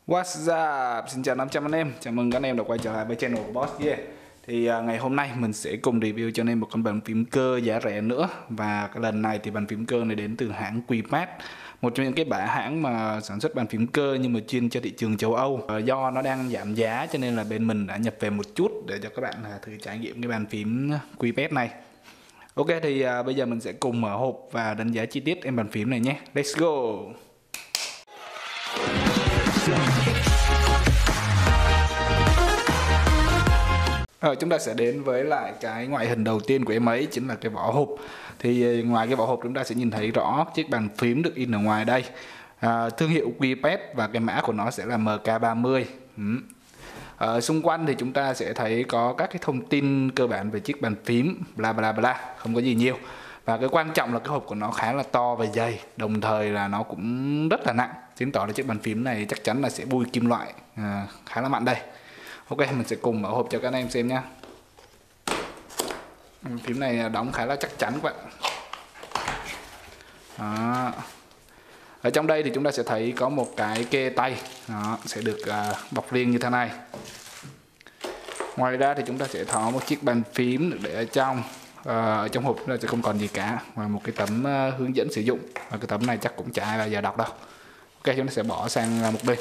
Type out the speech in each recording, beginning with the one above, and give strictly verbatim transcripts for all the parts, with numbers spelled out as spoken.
What's up? Xin chào năm trăm anh em, chào mừng các anh em đã quay trở lại với channel của Boss Yeah. Thì uh, ngày hôm nay mình sẽ cùng review cho anh em một con bàn phím cơ giá rẻ nữa. Và cái lần này thì bàn phím cơ này đến từ hãng Quipat, một trong những cái bả hãng mà sản xuất bàn phím cơ nhưng mà chuyên cho thị trường châu Âu. uh, Do nó đang giảm giá cho nên là bên mình đã nhập về một chút để cho các bạn uh, thử trải nghiệm cái bàn phím Quipat này. Ok, thì uh, bây giờ mình sẽ cùng mở hộp và đánh giá chi tiết em bàn phím này nhé. Let's go! Rồi, chúng ta sẽ đến với lại cái ngoại hình đầu tiên của em ấy, chính là cái vỏ hộp. Thì ngoài cái vỏ hộp chúng ta sẽ nhìn thấy rõ chiếc bàn phím được in ở ngoài đây. à, Thương hiệu Quipat và cái mã của nó sẽ là M K ba mươi. ừ. Ở xung quanh thì chúng ta sẽ thấy có các cái thông tin cơ bản về chiếc bàn phím, bla bla bla, không có gì nhiều. Và cái quan trọng là cái hộp của nó khá là to và dày, đồng thời là nó cũng rất là nặng, chứng tỏ là chiếc bàn phím này chắc chắn là sẽ bui kim loại à, khá là mạnh đây. Ok, mình sẽ cùng mở hộp cho các anh em xem nhé. Phím này đóng khá là chắc chắn các bạn. Đó. Ở trong đây thì chúng ta sẽ thấy có một cái kê tay. Đó, sẽ được uh, bọc riêng như thế này. Ngoài ra thì chúng ta sẽ có một chiếc bàn phím được để ở trong. Uh, ở trong hộp chúng ta sẽ không còn gì cả ngoài một cái tấm uh, hướng dẫn sử dụng. Và cái tấm này chắc cũng chả ai bao giờ đọc đâu. Ok, chúng ta sẽ bỏ sang một bên.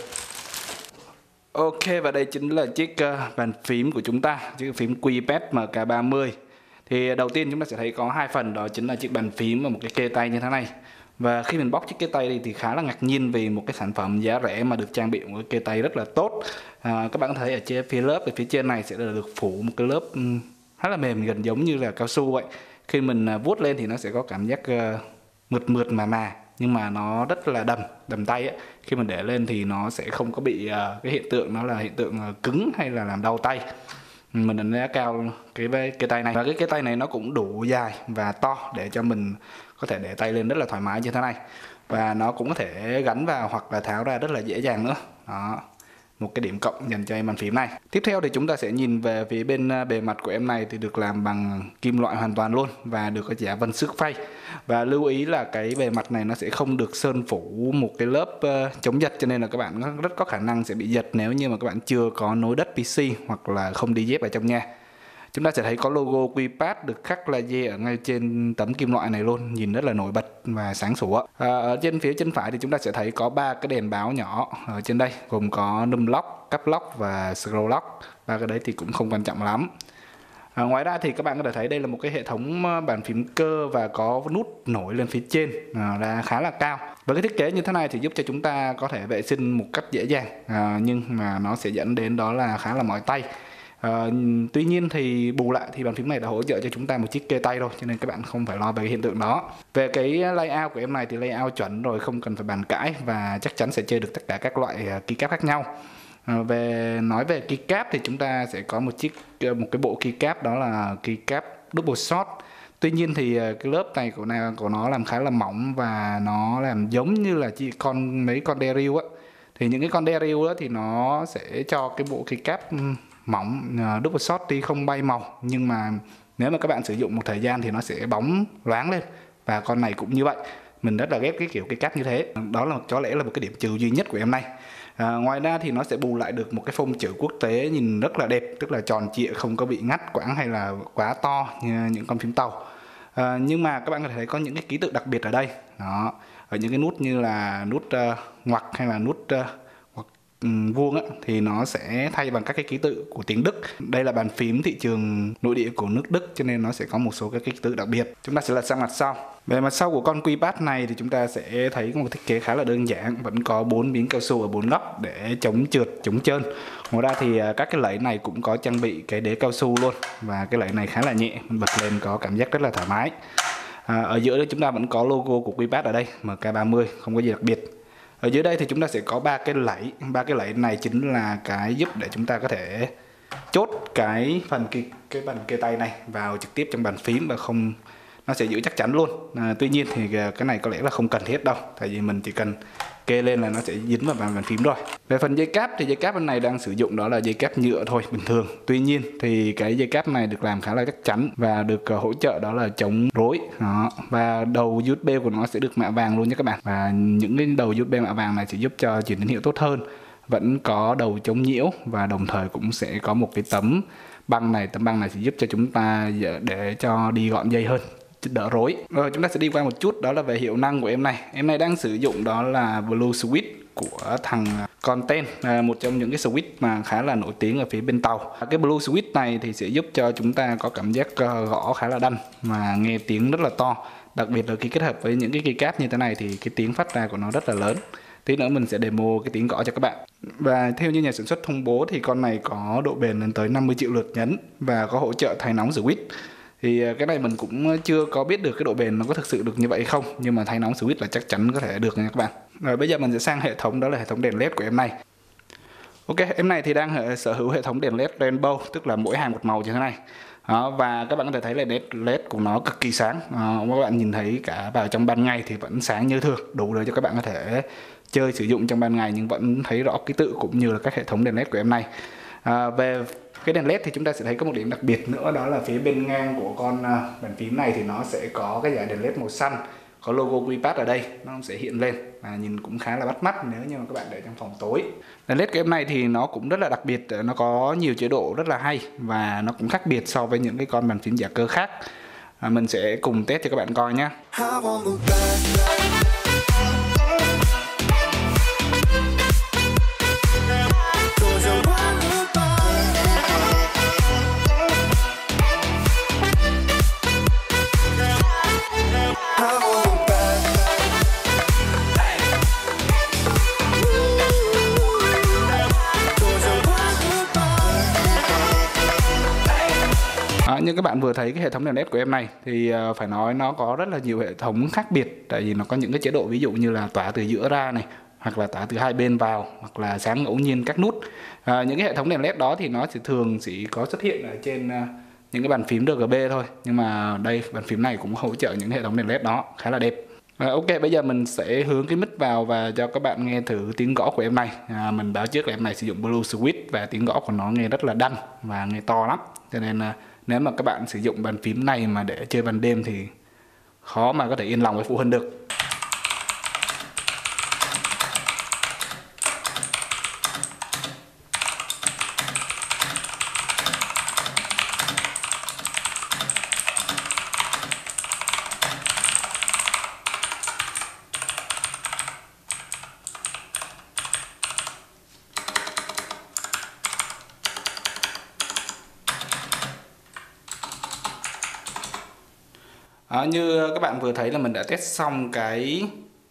Ok, và đây chính là chiếc uh, bàn phím của chúng ta, chiếc phím Quipat M K ba mươi. Thì đầu tiên chúng ta sẽ thấy có hai phần, đó chính là chiếc bàn phím và một cái kê tay như thế này. Và khi mình bóc chiếc kê tay đi thì khá là ngạc nhiên vì một cái sản phẩm giá rẻ mà được trang bị một cái kê tay rất là tốt. À, các bạn có thấy ở trên phía lớp, ở phía trên này sẽ được phủ một cái lớp um, khá là mềm, gần giống như là cao su vậy. Khi mình uh, vuốt lên thì nó sẽ có cảm giác uh, mượt mượt mà mà. Nhưng mà nó rất là đầm, đầm tay ấy. Khi mình để lên thì nó sẽ không có bị uh, cái hiện tượng nó là hiện tượng uh, cứng hay là làm đau tay. Mình đánh giá cao cái cái tay này. Và cái cái tay này nó cũng đủ dài và to để cho mình có thể để tay lên rất là thoải mái như thế này. Và nó cũng có thể gắn vào hoặc là tháo ra rất là dễ dàng nữa. Đó, một cái điểm cộng dành cho em bàn phím này. Tiếp theo thì chúng ta sẽ nhìn về phía bên bề mặt của em này thì được làm bằng kim loại hoàn toàn luôn và được có giá vân xước phay. Và lưu ý là cái bề mặt này nó sẽ không được sơn phủ một cái lớp uh, chống giật, cho nên là các bạn rất có khả năng sẽ bị giật nếu như mà các bạn chưa có nối đất pê xê hoặc là không đi dép ở trong nhà. Chúng ta sẽ thấy có logo Quipat được khắc laser ở ngay trên tấm kim loại này luôn, nhìn rất là nổi bật và sáng sủa. À, ở trên phía chân phải thì chúng ta sẽ thấy có ba cái đèn báo nhỏ ở trên đây, gồm có num lock, cap lock và scroll lock. Ba cái đấy thì cũng không quan trọng lắm. À, ngoài ra thì các bạn có thể thấy đây là một cái hệ thống bàn phím cơ và có nút nổi lên phía trên à, là khá là cao. Với cái thiết kế như thế này thì giúp cho chúng ta có thể vệ sinh một cách dễ dàng, à, nhưng mà nó sẽ dẫn đến đó là khá là mỏi tay. À, tuy nhiên thì bù lại thì bàn phím này đã hỗ trợ cho chúng ta một chiếc kê tay rồi, cho nên các bạn không phải lo về cái hiện tượng đó. Về cái layout của em này thì layout chuẩn rồi, không cần phải bàn cãi và chắc chắn sẽ chơi được tất cả các loại keycap khác nhau. À, về nói về keycap thì chúng ta sẽ có một chiếc một cái bộ keycap, đó là keycap double shot. Tuy nhiên thì cái lớp này của nào của nó làm khá là mỏng và nó làm giống như là chỉ con mấy con Daryl á. Thì những cái con Daryl đó thì nó sẽ cho cái bộ keycap mỏng, uh, double shot thì không bay màu, nhưng mà nếu mà các bạn sử dụng một thời gian thì nó sẽ bóng loáng lên. Và con này cũng như vậy, mình rất là ghét cái kiểu keycap như thế. Đó là có lẽ là một cái điểm trừ duy nhất của em này. À, ngoài ra thì nó sẽ bù lại được một cái phông chữ quốc tế nhìn rất là đẹp, tức là tròn trịa, không có bị ngắt quãng hay là quá to như những con phím tàu. À, nhưng mà các bạn có thể thấy có những cái ký tự đặc biệt ở đây. Đó, ở những cái nút như là nút uh, ngoặc hay là nút uh, vuông á, thì nó sẽ thay bằng các cái ký tự của tiếng Đức. Đây là bàn phím thị trường nội địa của nước Đức, cho nên nó sẽ có một số các ký tự đặc biệt. Chúng ta sẽ lật sang mặt sau. Về mặt sau của con Quipat này thì chúng ta sẽ thấy một thiết kế khá là đơn giản, vẫn có bốn miếng cao su ở bốn góc để chống trượt, chống trơn. Ngoài ra thì các cái lẫy này cũng có trang bị cái đế cao su luôn, và cái lẫy này khá là nhẹ, mình bật lên có cảm giác rất là thoải mái. À, ở giữa đây chúng ta vẫn có logo của Quipat ở đây, M K ba mươi, không có gì đặc biệt. Ở dưới đây thì chúng ta sẽ có ba cái lẫy, ba cái lẫy này chính là cái giúp để chúng ta có thể chốt cái phần cái, cái bàn kê tay này vào trực tiếp trong bàn phím và không, nó sẽ giữ chắc chắn luôn. À, tuy nhiên thì cái này có lẽ là không cần thiết đâu, tại vì mình chỉ cần kê lên là nó sẽ dính vào bàn, bàn phím rồi. Về phần dây cáp thì dây cáp bên này đang sử dụng đó là dây cáp nhựa thôi, bình thường. Tuy nhiên thì cái dây cáp này được làm khá là chắc chắn và được uh, hỗ trợ đó là chống rối. Đó. Và đầu u ét bê của nó sẽ được mạ vàng luôn nhé các bạn. Và những cái đầu u ét bê mạ vàng này sẽ giúp cho truyền tín hiệu tốt hơn. vẫn có đầu chống nhiễu, và đồng thời cũng sẽ có một cái tấm băng này. Tấm băng này sẽ giúp cho chúng ta để cho đi gọn dây hơn, đỡ rối. Rồi chúng ta sẽ đi qua một chút đó là về hiệu năng của em này. Em này đang sử dụng đó là Blue Switch của thằng Content, một trong những cái switch mà khá là nổi tiếng ở phía bên tàu. Cái Blue Switch này thì sẽ giúp cho chúng ta có cảm giác gõ khá là đanh và nghe tiếng rất là to. Đặc biệt là khi kết hợp với những cái keycap như thế này thì cái tiếng phát ra của nó rất là lớn. Tí nữa mình sẽ demo cái tiếng gõ cho các bạn. Và theo như nhà sản xuất thông bố thì con này có độ bền lên tới năm mươi triệu lượt nhấn và có hỗ trợ thay nóng switch. Thì cái này mình cũng chưa có biết được cái độ bền nó có thực sự được như vậy hay không, nhưng mà thay nóng switch là chắc chắn có thể được nha các bạn. Rồi bây giờ mình sẽ sang hệ thống, đó là hệ thống đèn led của em này. Ok, em này thì đang sở hữu hệ thống đèn led rainbow, tức là mỗi hàng một màu như thế này. Đó, và các bạn có thể thấy là nét led của nó cực kỳ sáng. À, các bạn nhìn thấy cả vào trong ban ngày thì vẫn sáng như thường, đủ để cho các bạn có thể chơi sử dụng trong ban ngày nhưng vẫn thấy rõ ký tự cũng như là các hệ thống đèn led của em này. À, về cái đèn led thì chúng ta sẽ thấy có một điểm đặc biệt nữa, đó là phía bên ngang của con bàn phím này thì nó sẽ có cái dải đèn led màu xanh, có logo QuickPath ở đây, nó sẽ hiện lên và nhìn cũng khá là bắt mắt nếu như mà các bạn để trong phòng tối. Đèn led của em này thì nó cũng rất là đặc biệt, nó có nhiều chế độ rất là hay và nó cũng khác biệt so với những cái con bàn phím giả cơ khác. À, mình sẽ cùng test cho các bạn coi nhé. À, như các bạn vừa thấy cái hệ thống đèn led của em này thì uh, phải nói nó có rất là nhiều hệ thống khác biệt, tại vì nó có những cái chế độ ví dụ như là tỏa từ giữa ra này, hoặc là tỏa từ hai bên vào, hoặc là sáng ngẫu nhiên các nút. À, những cái hệ thống đèn led đó thì nó sẽ thường chỉ có xuất hiện ở trên uh, những cái bàn phím rờ giê bê thôi, nhưng mà đây bàn phím này cũng hỗ trợ những hệ thống đèn led đó khá là đẹp. À, ok, bây giờ mình sẽ hướng cái mic vào và cho các bạn nghe thử tiếng gõ của em này. À, mình báo trước là em này sử dụng Blue Switch và tiếng gõ của nó nghe rất là đanh và nghe to lắm, cho nên uh, nếu mà các bạn sử dụng bàn phím này mà để chơi ban đêm thì khó mà có thể yên lòng với phụ huynh được. À, như các bạn vừa thấy là mình đã test xong cái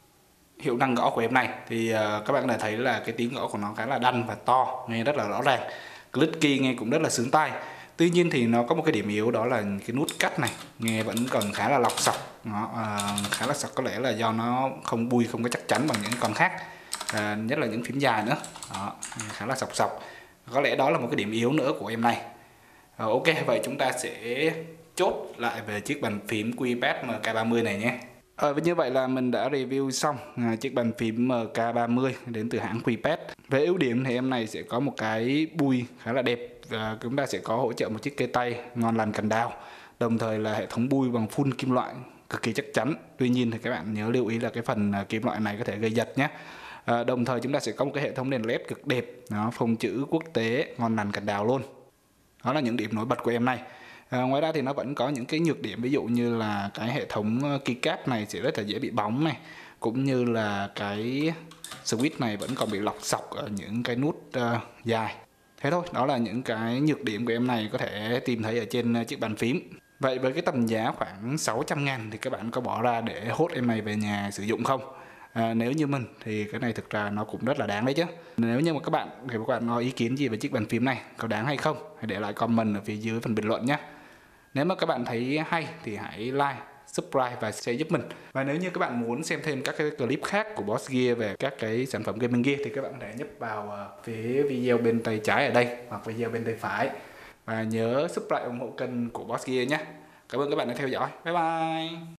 hiệu năng gõ của em này thì uh, các bạn có thể thấy là cái tiếng gõ của nó khá là đanh và to, nghe rất là rõ ràng. Clicky nghe cũng rất là sướng tai. Tuy nhiên thì nó có một cái điểm yếu, đó là cái nút cắt này nghe vẫn còn khá là lọc sọc. Nó uh, khá là sọc, có lẽ là do nó không bui, không có chắc chắn bằng những con khác, uh, nhất là những phím dài nữa. Đó, khá là sọc sọc. Có lẽ đó là một cái điểm yếu nữa của em này. Uh, ok, vậy chúng ta sẽ chốt lại về chiếc bàn phím QuickPath M K ba mươi này nhé. Ờ, như vậy là mình đã review xong à, chiếc bàn phím M K ba mươi đến từ hãng QuickPath. Về ưu điểm thì em này sẽ có một cái bui khá là đẹp, và chúng ta sẽ có hỗ trợ một chiếc kê tay ngon lành cành đào, đồng thời là hệ thống bui bằng full kim loại cực kỳ chắc chắn. Tuy nhiên thì các bạn nhớ lưu ý là cái phần kim loại này có thể gây giật nhé. À, đồng thời chúng ta sẽ có một cái hệ thống đèn led cực đẹp, nó phông chữ quốc tế ngon lành cành đào luôn. Đó là những điểm nổi bật của em này. À, ngoài ra thì nó vẫn có những cái nhược điểm, ví dụ như là cái hệ thống keycap này sẽ rất là dễ bị bóng này, cũng như là cái switch này vẫn còn bị lọc sọc ở những cái nút uh, dài. Thế thôi, đó là những cái nhược điểm của em này có thể tìm thấy ở trên chiếc bàn phím. Vậy với cái tầm giá khoảng sáu trăm ngàn thì các bạn có bỏ ra để hốt em này về nhà sử dụng không? À, nếu như mình thì cái này thực ra nó cũng rất là đáng đấy chứ. Nếu như mà các bạn thì các bạn có ý kiến gì về chiếc bàn phím này, có đáng hay không, hãy để lại comment ở phía dưới phần bình luận nhé. Nếu mà các bạn thấy hay thì hãy like, subscribe và share giúp mình. Và nếu như các bạn muốn xem thêm các cái clip khác của Boss Gear về các cái sản phẩm gaming gear thì các bạn có thể nhấp vào phía video bên tay trái ở đây hoặc video bên tay phải. Và nhớ subscribe ủng hộ kênh của Boss Gear nhé. Cảm ơn các bạn đã theo dõi. Bye bye.